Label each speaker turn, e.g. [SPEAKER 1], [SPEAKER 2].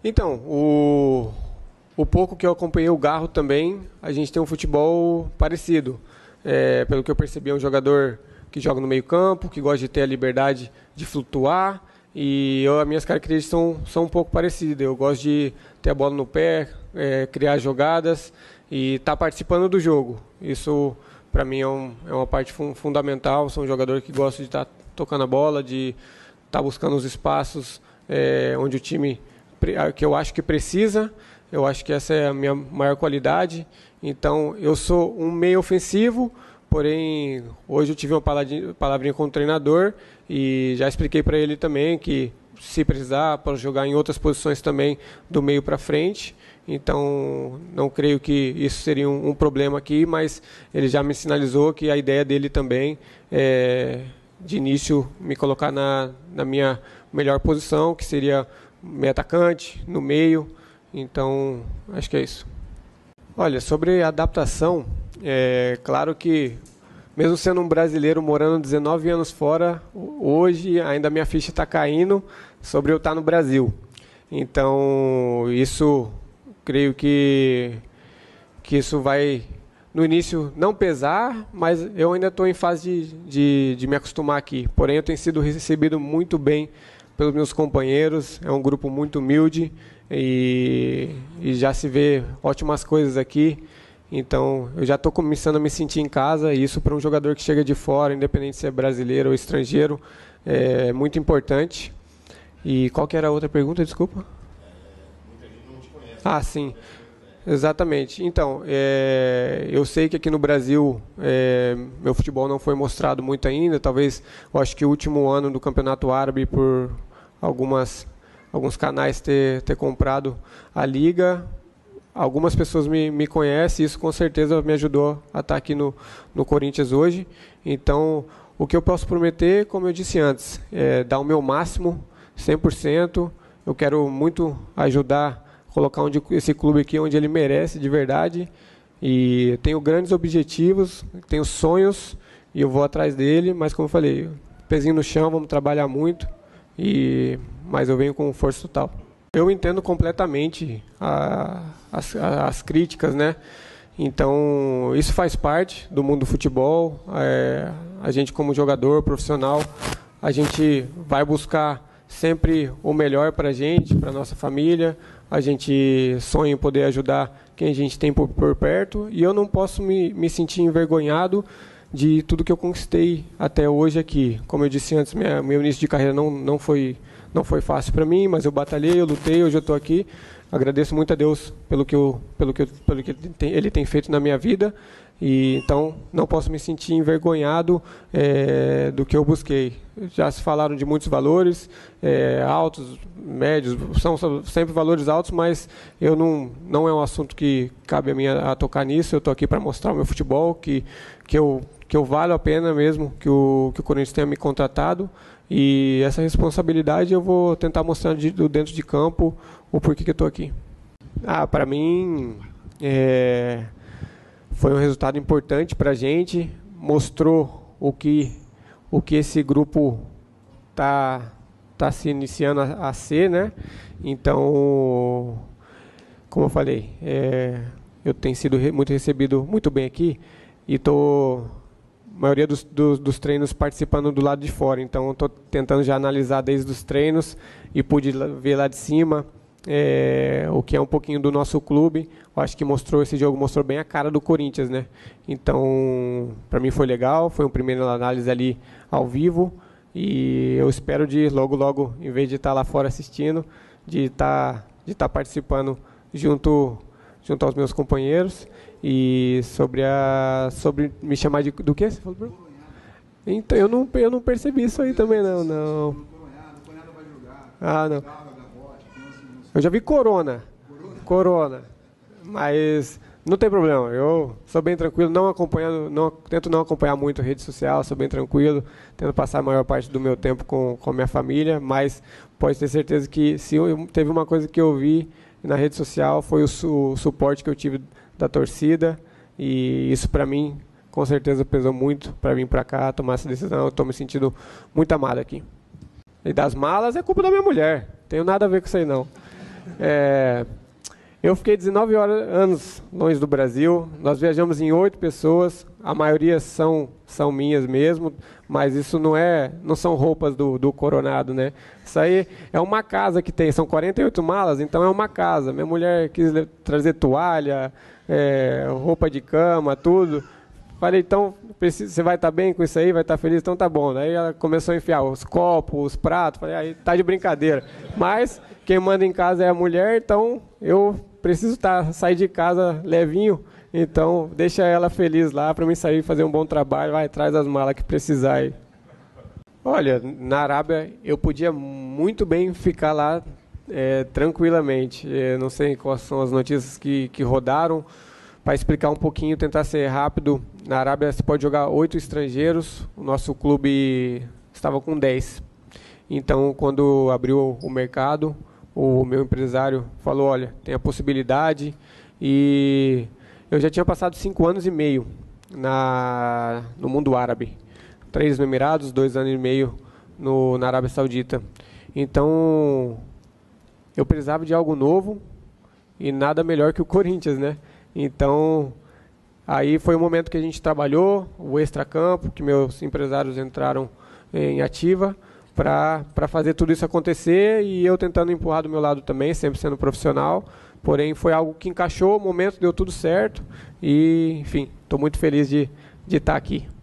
[SPEAKER 1] Então, o pouco que eu acompanhei o Garro também, a gente tem um futebol parecido. Pelo que eu percebi, é um jogador que joga no meio campo, que gosta de ter a liberdade de flutuar, e as minhas características são um pouco parecidas. Eu gosto de ter a bola no pé, criar jogadas e estar participando do jogo. Isso, para mim, é uma parte fundamental. Sou um jogador que gosta de estar tocando a bola, de estar buscando os espaços onde o time, que eu acho que precisa. Eu acho que essa é a minha maior qualidade. Então, eu sou um meio ofensivo, porém, hoje eu tive uma palavrinha com o treinador e já expliquei para ele também que, se precisar, para jogar em outras posições também, do meio para frente. Então, não creio que isso seria um problema aqui, mas ele já me sinalizou que a ideia dele também é, de início, me colocar na minha melhor posição, que seria meio atacante, no meio. Então, acho que é isso. Olha, sobre adaptação, claro que, mesmo sendo um brasileiro morando 19 anos fora, hoje ainda minha ficha está caindo sobre eu estar no Brasil. Então, isso, creio que isso vai, no início, não pesar, mas eu ainda estou em fase de me acostumar aqui. Porém, eu tenho sido recebido muito bem pelos meus companheiros, é um grupo muito humilde, e já se vê ótimas coisas aqui. Então, eu já estou começando a me sentir em casa, e isso para um jogador que chega de fora, independente se é brasileiro ou estrangeiro, é muito importante. E qual que era a outra pergunta, desculpa?
[SPEAKER 2] Muita gente não te conhece.
[SPEAKER 1] Ah, sim, exatamente. Então, eu sei que aqui no Brasil meu futebol não foi mostrado muito ainda. Talvez, eu acho que o último ano do Campeonato Árabe, por alguns canais ter comprado a liga, algumas pessoas me conhecem, e isso com certeza me ajudou a estar aqui no Corinthians hoje. Então, o que eu posso prometer, como eu disse antes, é dar o meu máximo, 100%. Eu quero muito ajudar, colocar esse clube aqui onde ele merece de verdade, e tenho grandes objetivos, tenho sonhos, e eu vou atrás dele, mas como eu falei, pezinho no chão, vamos trabalhar muito, mas eu venho com força total. Eu entendo completamente as críticas, né? Então, isso faz parte do mundo do futebol. A gente, como jogador profissional, a gente vai buscar sempre o melhor para a gente, para a nossa família. A gente sonha em poder ajudar quem a gente tem por perto, e eu não posso me sentir envergonhado de tudo que eu conquistei até hoje aqui. Como eu disse antes, meu início de carreira não foi fácil para mim, mas eu batalhei, eu lutei, hoje eu estou aqui. Agradeço muito a Deus pelo que Ele tem feito na minha vida, e então não posso me sentir envergonhado do que eu busquei. Já se falaram de muitos valores, altos, médios, são sempre valores altos, mas não é um assunto que cabe a mim a tocar nisso. Eu estou aqui para mostrar o meu futebol, que eu valho a pena mesmo que o Corinthians tenha me contratado, e essa responsabilidade eu vdo tentar mostrar dentro de campo o porquê que eu estou aqui. Para mim, foi um resultado importante para a gente, mostrou o que esse grupo tá se iniciando a ser, né? Então, como eu falei, eu tenho sido muito recebido muito bem aqui, e a maioria dos treinos participando do lado de fora. Então, estou tentando já analisar desde os treinos, e pude ver lá de cima o que é um pouquinho do nosso clube. Eu acho que esse jogo mostrou bem a cara do Corinthians, né? Então, para mim foi legal, foi uma primeira análise ali ao vivo, e eu espero logo, em vez de estar lá fora assistindo, de estar participando junto aos meus companheiros. E sobre me chamar do que você falou, Bruno? Então, eu não percebi isso aí também, não.
[SPEAKER 2] Coronado vai jogar.
[SPEAKER 1] Não. Eu já vi Corona, mas não tem problema. Eu sou bem tranquilo, tento não acompanhar muito a rede social, sou bem tranquilo, tento passar a maior parte do meu tempo com a minha família, mas pode ter certeza que se teve uma coisa que eu vi na rede social, foi o suporte que eu tive da torcida, e isso para mim com certeza pesou muito para vir para cá tomar essa decisão. Eu estou me sentindo muito amado aqui. E das malas é culpa da minha mulher, não tenho nada a ver com isso aí não. Eu fiquei 19 anos longe do Brasil, nós viajamos em 8 pessoas, a maioria são minhas mesmo, mas isso não são roupas do Coronado, né? Isso aí é uma casa que tem, são 48 malas, então é uma casa. Minha mulher quis trazer toalha, roupa de cama, tudo. Falei, então, você vai estar bem com isso aí, vai estar feliz, então tá bom. Daí ela começou a enfiar os copos, os pratos, falei, aí tá de brincadeira. Mas quem manda em casa é a mulher, então eu preciso sair de casa levinho, então deixa ela feliz lá para mim sair e fazer um bom trabalho, vai, traz as malas que precisar aí. Olha, na Arábia eu podia muito bem ficar lá tranquilamente. Não sei quais são as notícias que rodaram. Para explicar um pouquinho, tentar ser rápido, na Arábia você pode jogar 8 estrangeiros, o nosso clube estava com 10. Então, quando abriu o mercado, o meu empresário falou, olha, tem a possibilidade, e eu já tinha passado 5 anos e meio no mundo árabe. 3 no Emirados, 2 anos e meio na Arábia Saudita. Então, eu precisava de algo novo, e nada melhor que o Corinthians, né? Então, aí foi o momento que a gente trabalhou, o extracampo, que meus empresários entraram em ativa para fazer tudo isso acontecer, e eu tentando empurrar do meu lado também, sempre sendo profissional. Porém, foi algo que encaixou, o momento deu tudo certo e, enfim, estou muito feliz de estar aqui.